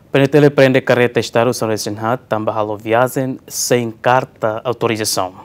Penetele prende carreta Estado São Resinhat, também halo viagem sem carta autorização.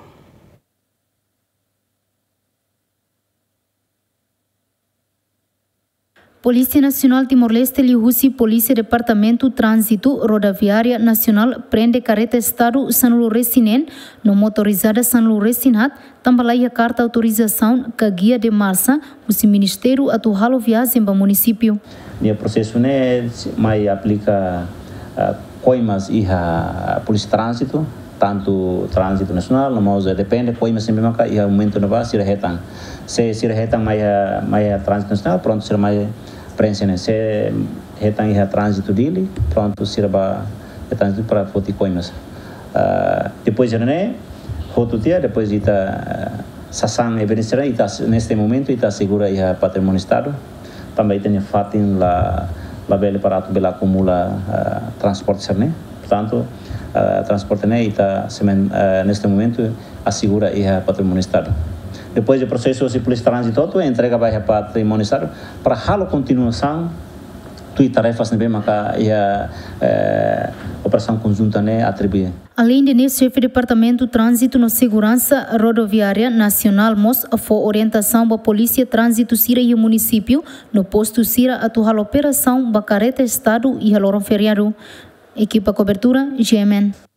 Polícia Nacional Timor-Leste Lihusi Polícia Departamento Trânsito Rodoviária Nacional prende carreta Estado San Lourenço no motorizada San Lourenço também a carta autorização que guia de marcha o Ministério atual viagem para o município. O processo mais aplica coimas e a Polícia Trânsito, tanto Trânsito Nacional, mas depende, coimas sempre marca e o momento não vai se rehetam. Se rehetam mais Trânsito Nacional, pronto, será mais prensa, né? Se rehetam e a Trânsito dele, pronto, será trânsito para foto coimas. Depois outro dia, depois Sassang evidenciará neste momento está segura a patrimônio Estado. Também tem fatin la bela para bela acumula transporte serne. Portanto, transporte está neste momento assegura a patrimônio Estado. Depois do processo de polícia trânsito, entrega vai a patrimônio Estado para a continuação de tarefas também a operação conjunta atribuir. Além de chefe de departamento trânsito na segurança rodoviária nacional, foi orientação para a polícia trânsito Sira e o município no posto Sira atual operação para carreta Estado e a feriado. Equipa cobertura GMN.